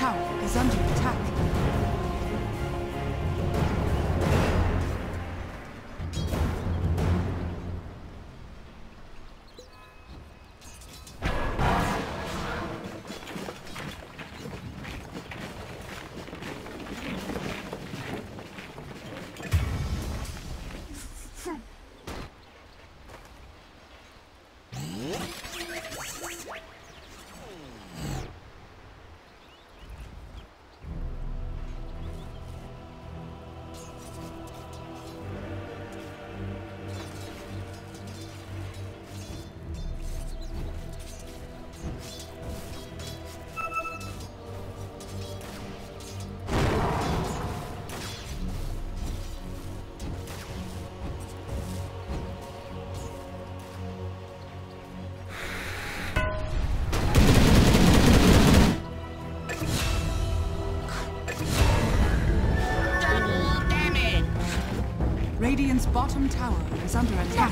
tower is under attack. Radiant's bottom tower is under attack.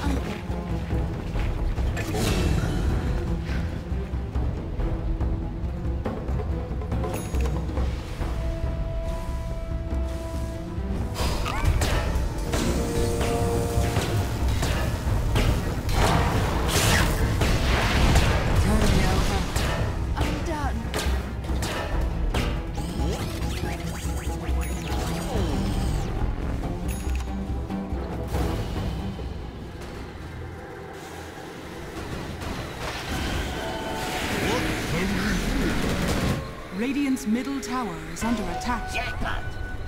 Radiant's middle tower is under attack. Jackpot!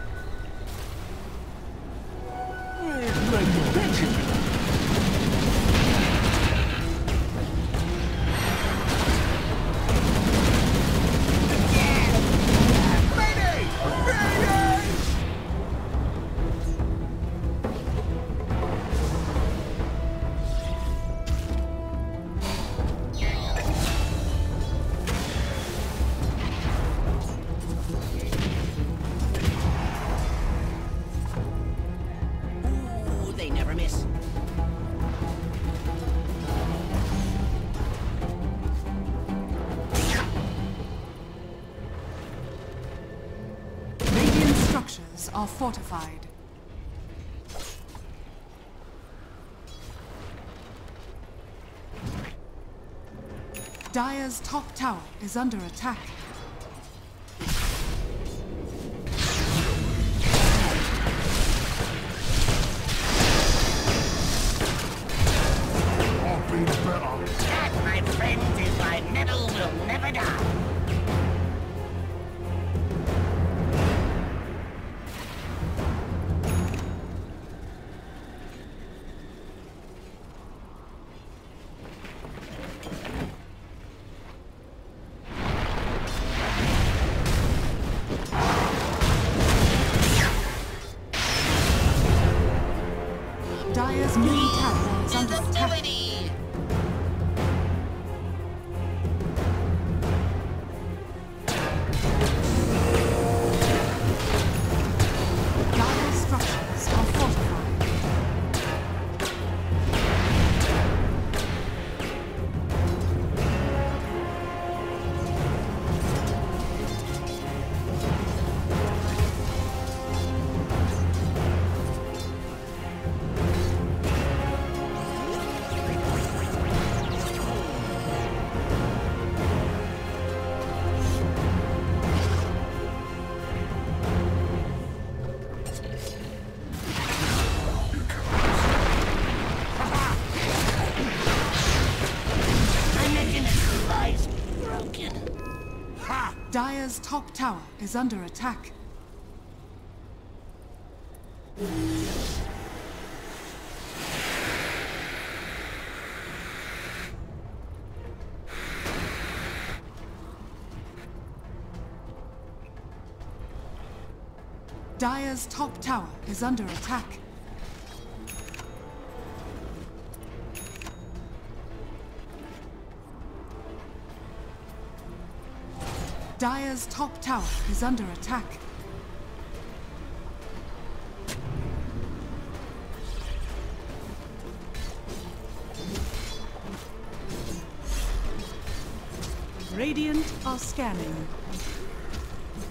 Are fortified. Dire's top tower is under attack. That, my friends, is why metal will never die. Dire's middle tower is under attack. Dire's structures are fortified. Dire's top tower is under attack. Dire's top tower is under attack. Dire's top tower is under attack. Radiant are scanning.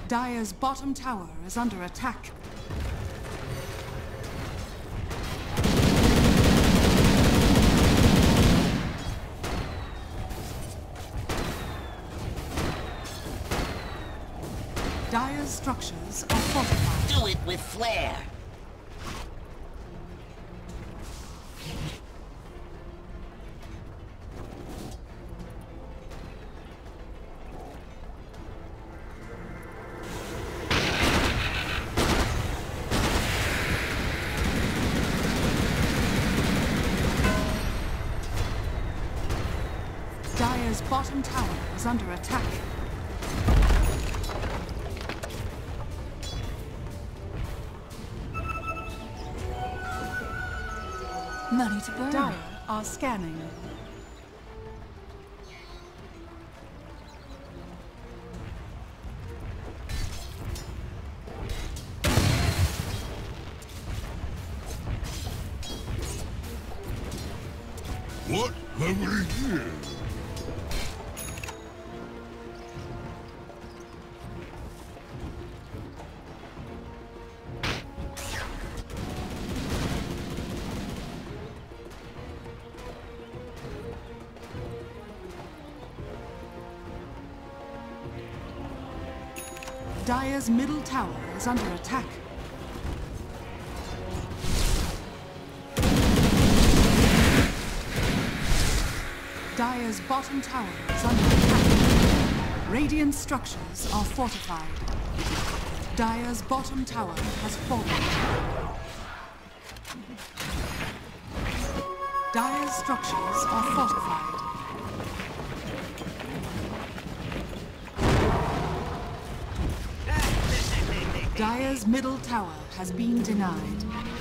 Dire's bottom tower is under attack. Dire's structures are fortified. Do it with flair. Dire's bottom tower is under attack. Money to burn. Dire are scanning. What have we here? Dire's middle tower is under attack. Dire's bottom tower is under attack. Radiant structures are fortified. Dire's bottom tower has fallen. Dire's structures are fortified. Dire's middle tower has been denied.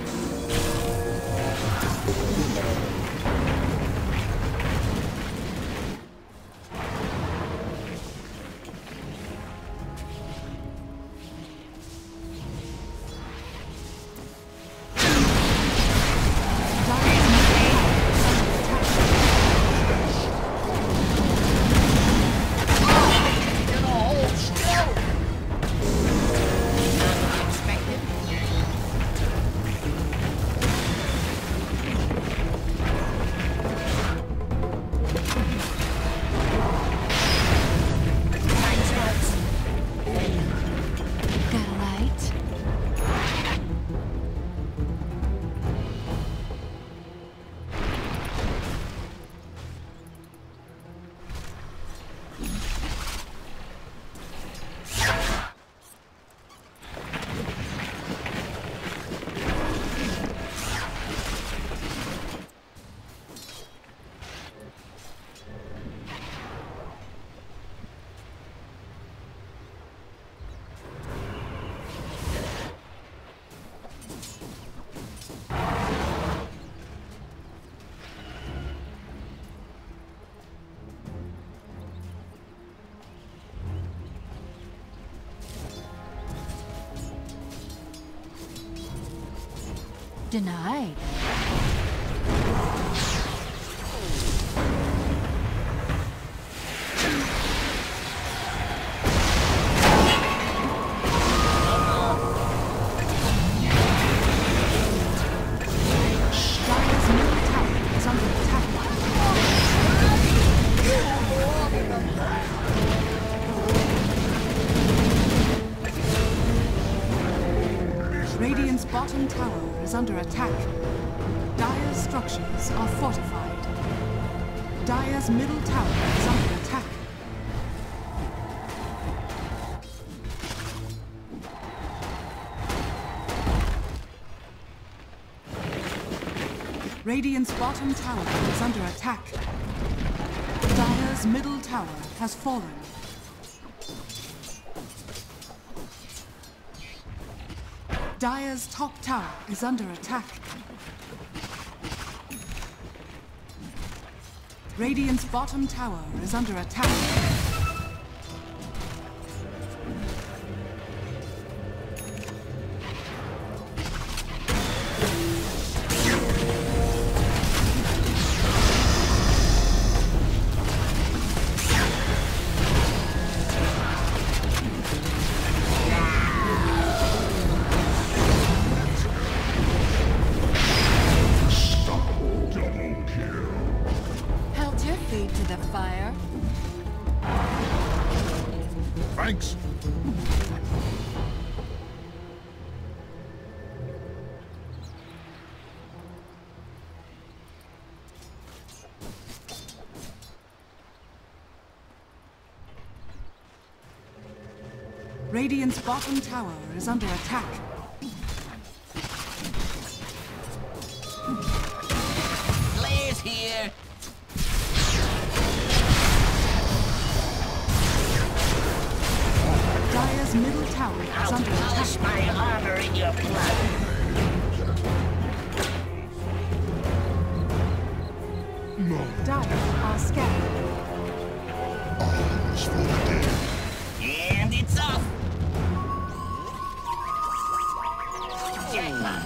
Denied. Radiant's bottom tower is under attack. Dire's structures are fortified. Dire's middle tower is under attack. Radiant's bottom tower is under attack. Dire's middle tower has fallen. Dire's top tower is under attack. Radiant's bottom tower is under attack. feet to the fire. Thanks. Radiant's bottom tower is under attack. Blaze here. Dire's middle tower is I'll under polish attack. my armor in your blood. Dire are scattered. Arms for the dead. And it's off. Jackpot.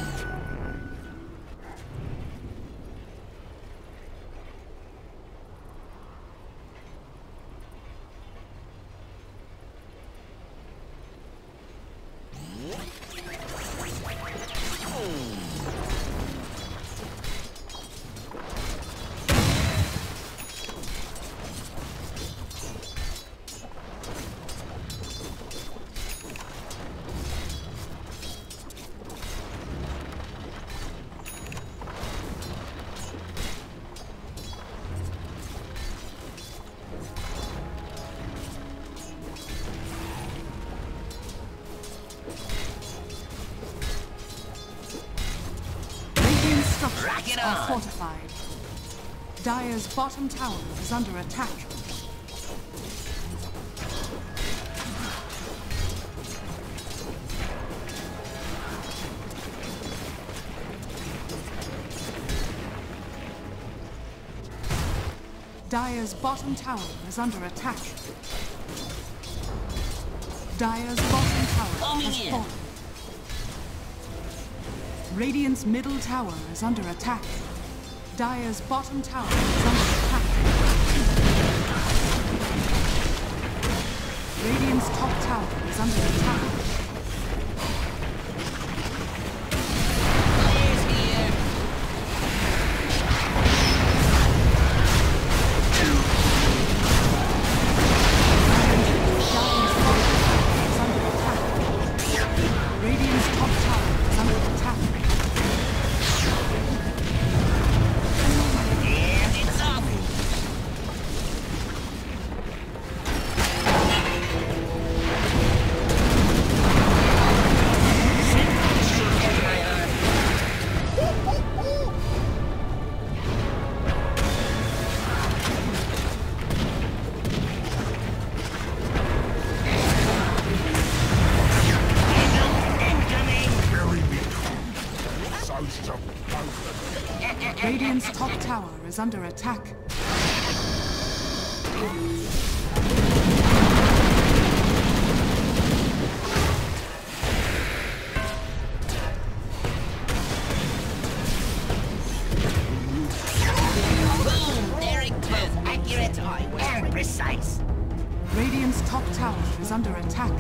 Rock it Are on. fortified. Dire's bottom tower is under attack. Dire's bottom tower is under attack. Dire's bottom tower Coming has in. fallen. Radiant's middle tower is under attack. Dire's bottom tower is under attack. Radiant's top tower is under attack. Blaze here. Dire's bottom tower is under attack. Radiant's top tower is under attack. And it's off. Bury me. So supposed. Radiant's top tower is under attack. Boom. There it goes. Accurate and precise. Radiant's top tower is under attack.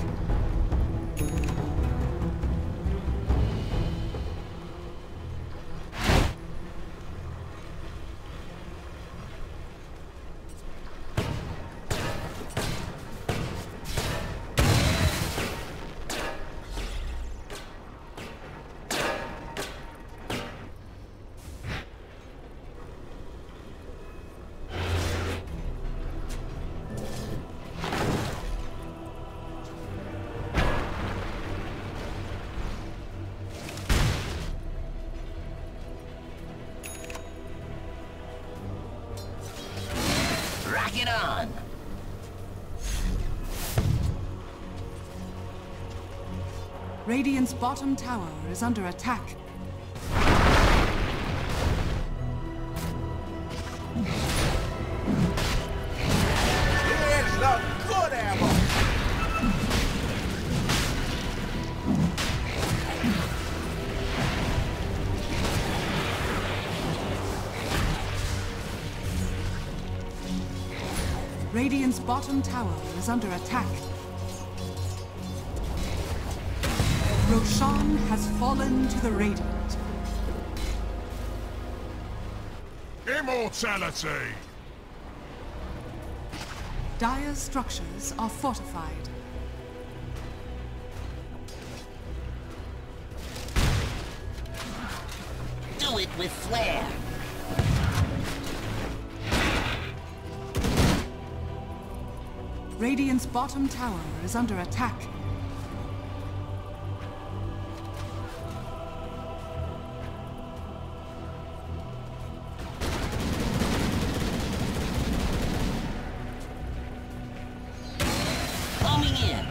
Rock it on. Radiant's bottom tower is under attack. Here's the good ammo. Radiant's bottom tower is under attack. Roshan has fallen to the Radiant. Immortality! Dire's structures are fortified. Do it with flair. Radiant's bottom tower is under attack. Coming in.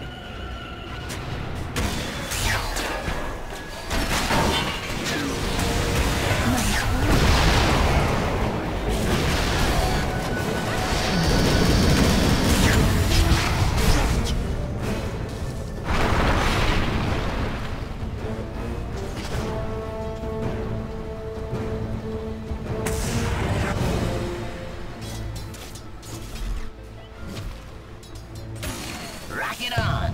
Rock it on.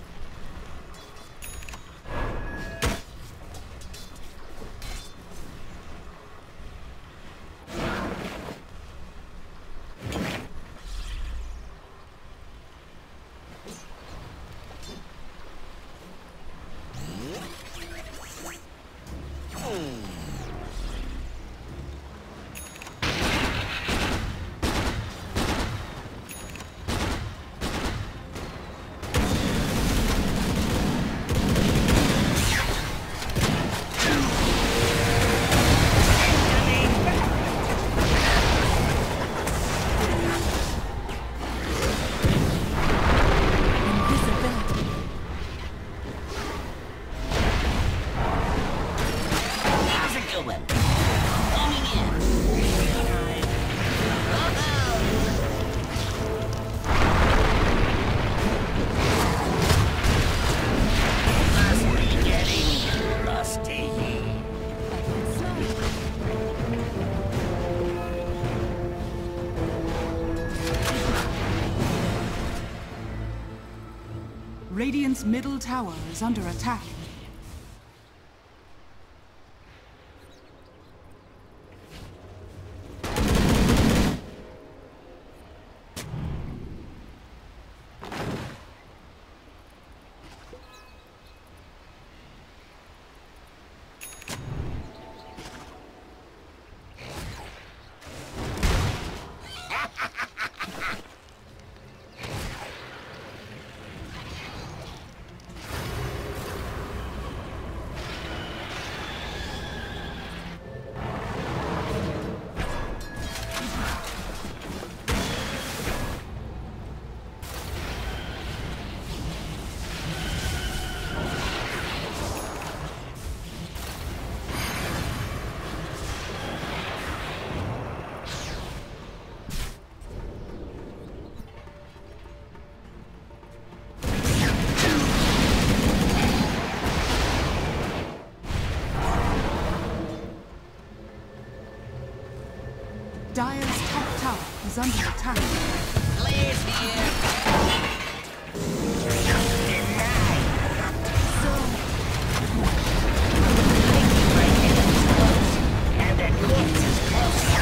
How's it going? Coming in. Must be getting rusty. Radiant's middle tower is under attack. Dire's top tower is under attack. Blaze here. Denied. My enemy's close, and their corpse is close.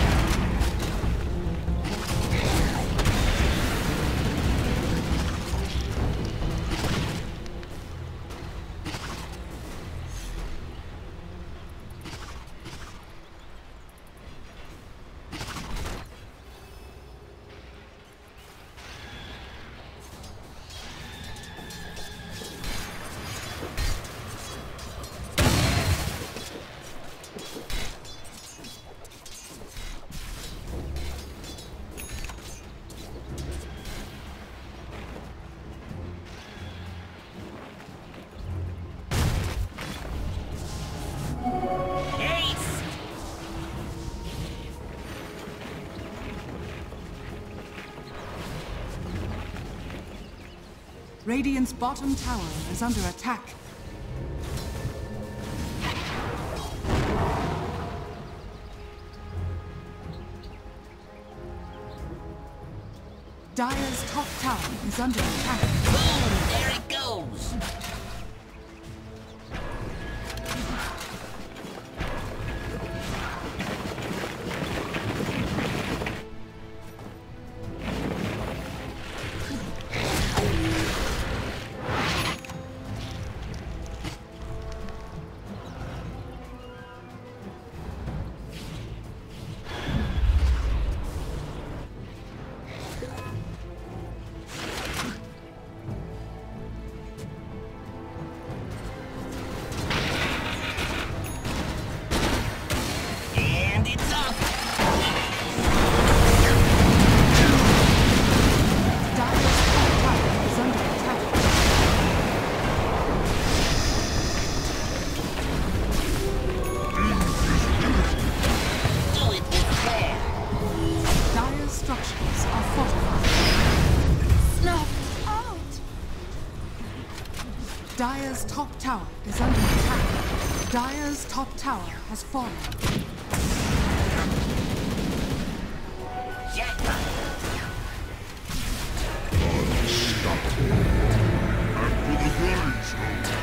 Radiant's bottom tower is under attack. Dire's top tower is under attack. Boom! There it goes! structures are fortified. Snuffed out! Dire's top tower is under attack. Dire's top tower has fallen. Unstoppable. And for the gravestone.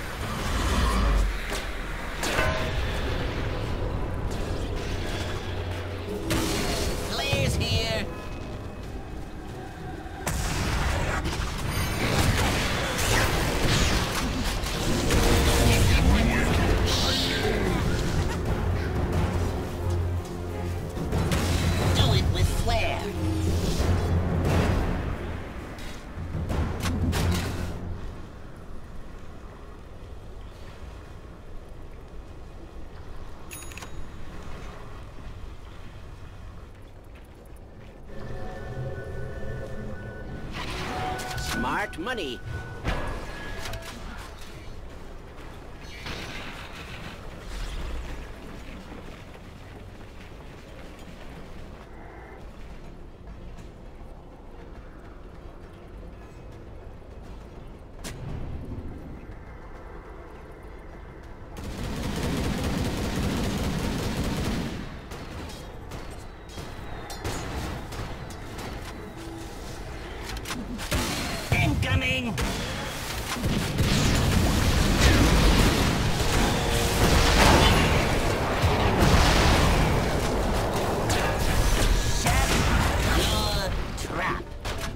Blaze here. Do it with flair. Smart money. Incoming! Shut your trap.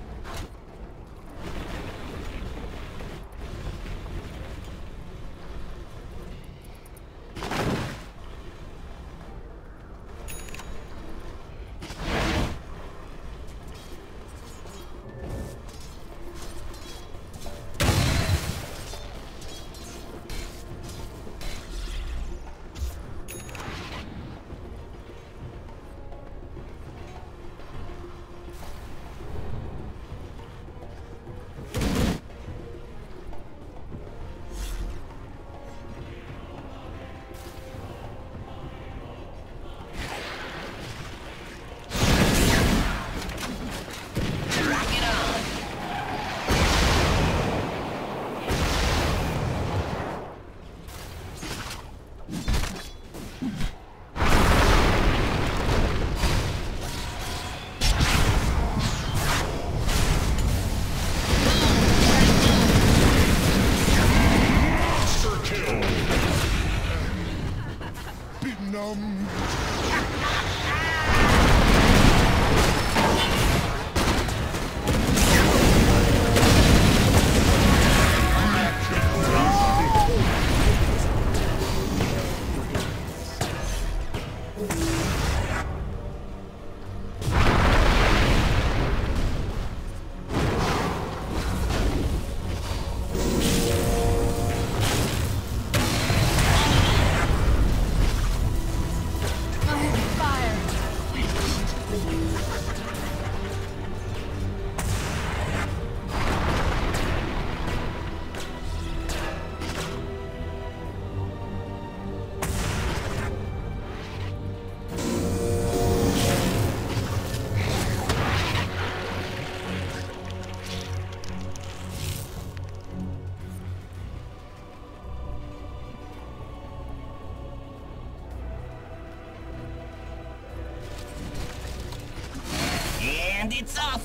And it's off!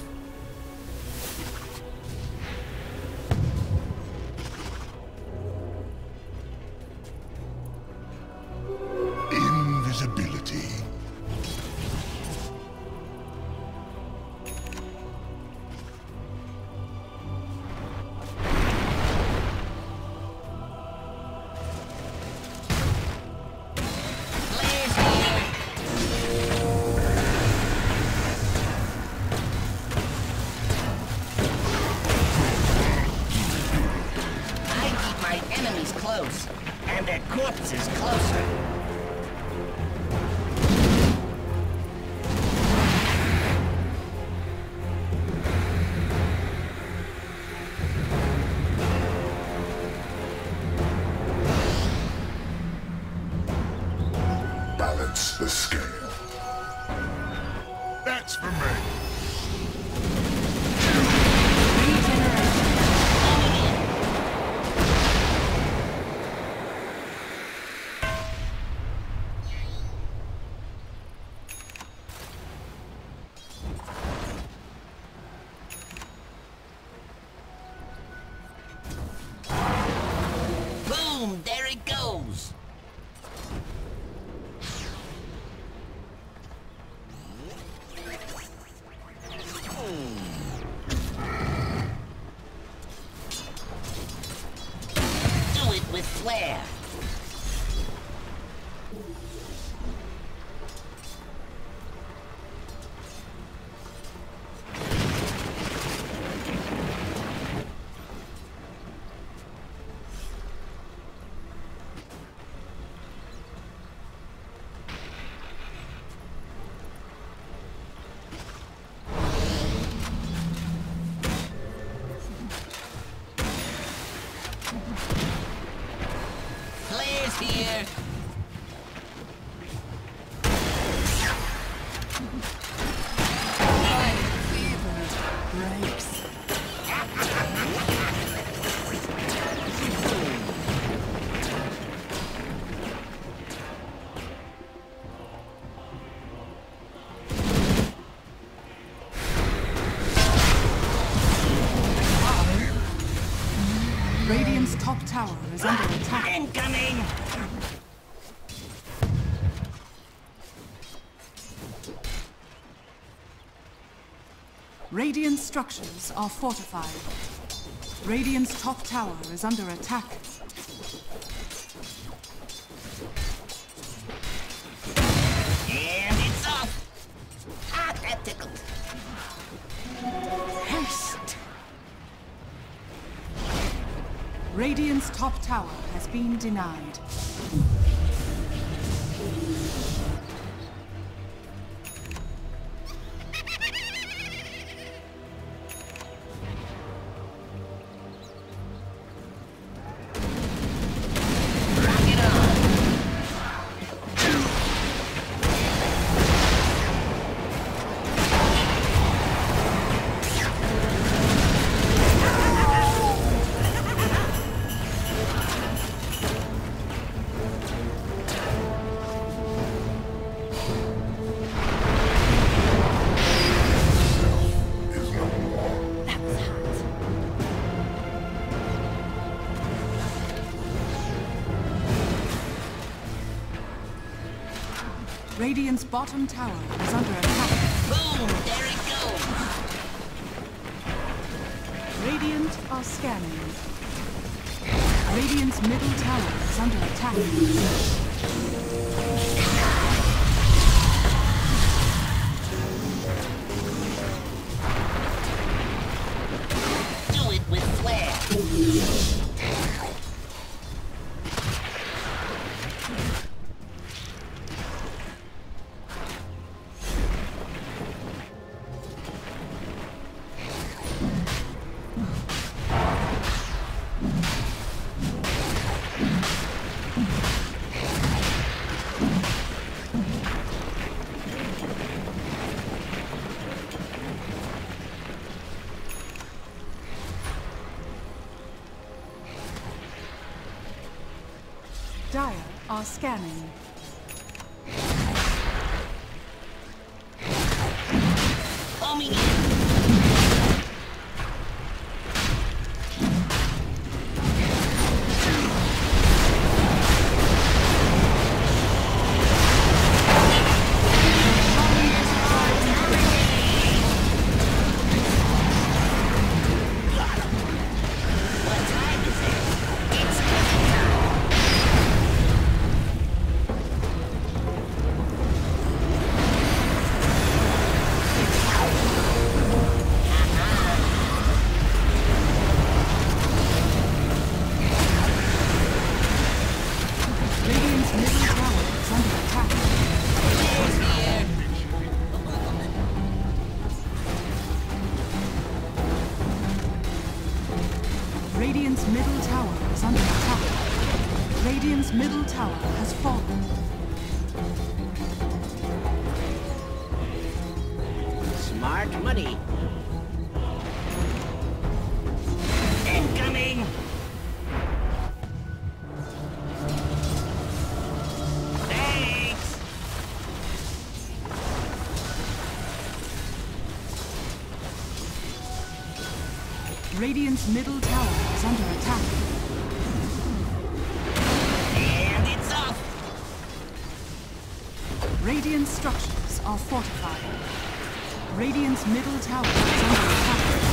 Invisibility. Blaze here! I keep my enemies close, and their corpses closer. Balance the scale. That That's for me. Boom! There it goes! Do it with flair. Flair's here. Breaks. Radiant's top tower is under attack. Incoming! Radiant structures are fortified. Radiant's top tower is under attack. And it's off! Ah, that tickled. Haste! Radiant's top tower has been denied. Rock it on! Radiant's bottom tower is under attack. Boom! There it goes! Radiant are scanning. Radiant's middle tower is under attack. Do it with flair. Dire are scanning. Homing in. What time is it? It's coming time. Radiant's middle tower is under attack. Flair's here. Radiant's middle tower is under attack. Radiant's middle tower has fallen. Smart money. Incoming! Thanks! Radiant's middle tower is under attack. And it's off! Radiant structures are fortified. Radiant's middle tower is under attack.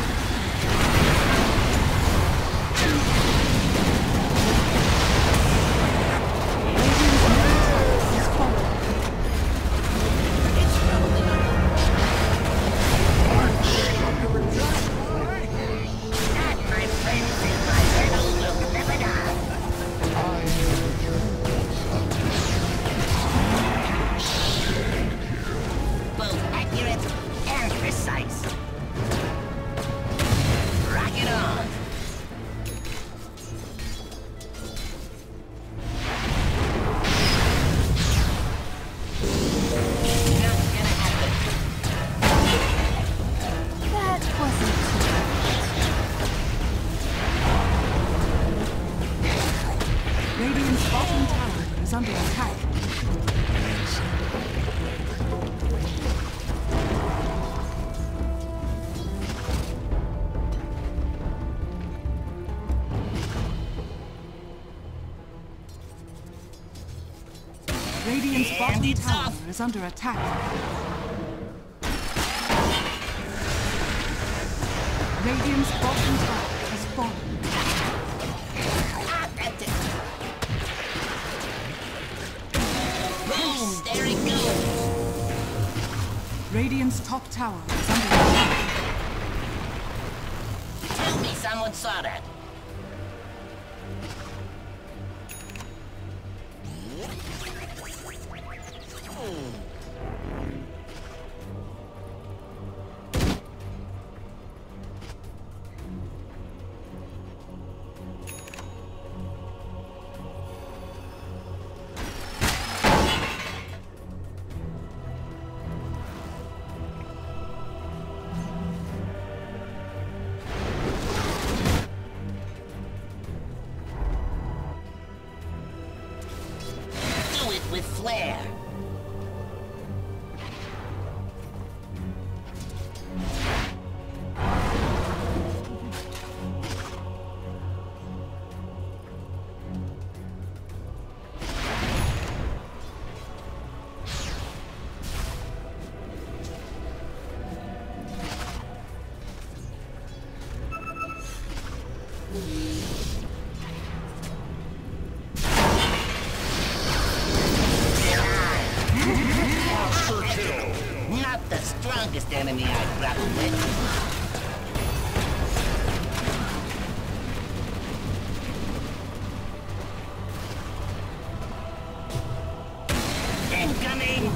Radiant's bottom tower is under attack. Radiant's bottom tower is under attack. Radiant's bottom tower has fallen. Boom! There it goes! Radiant's top tower is under attack. Tell me someone saw that. With flair. Not the strongest enemy I've grappled with. Incoming!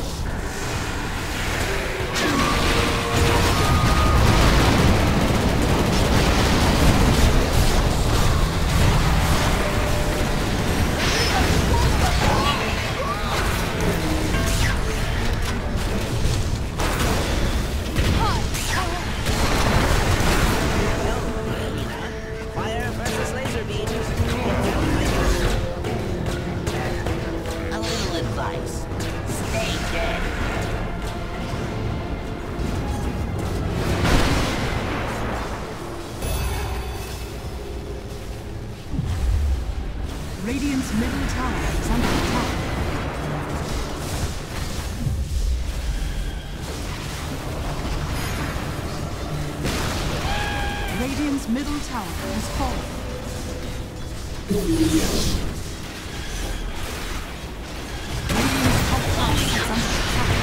Radiant's middle tower is under attack. Radiant's middle tower has fallen. Radiant's top tower is under attack.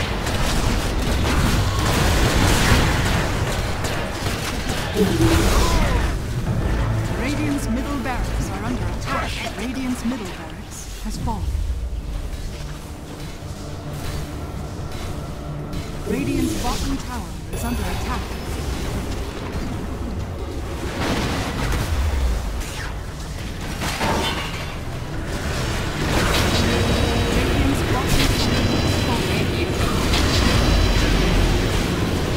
Radiant's middle barracks are under attack. Radiant's middle barracks has fallen. Radiant's bottom tower is under attack. Radiant's bottom tower is fallen.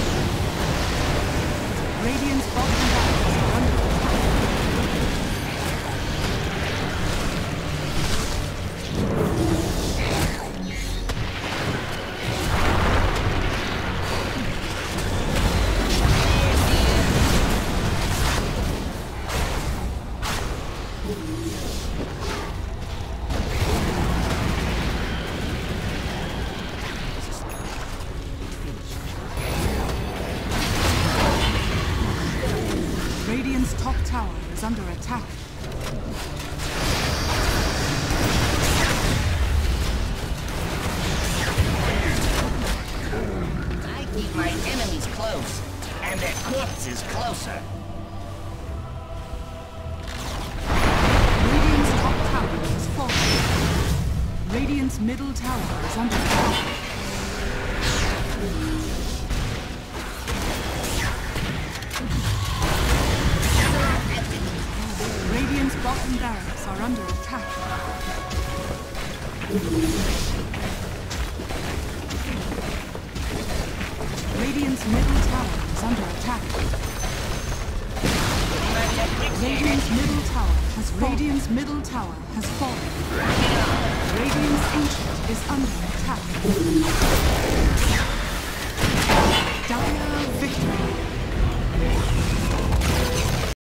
Radiant's top tower is under attack. I keep my enemies close, and their corpses closer. Radiant's top tower is falling. Radiant's middle tower is under attack. Radiant's bottom barracks are under attack. Radiant's middle tower is under attack. Radiant's middle tower has fallen. Radiant's middle tower has fallen. Radiant's ancient is under attack.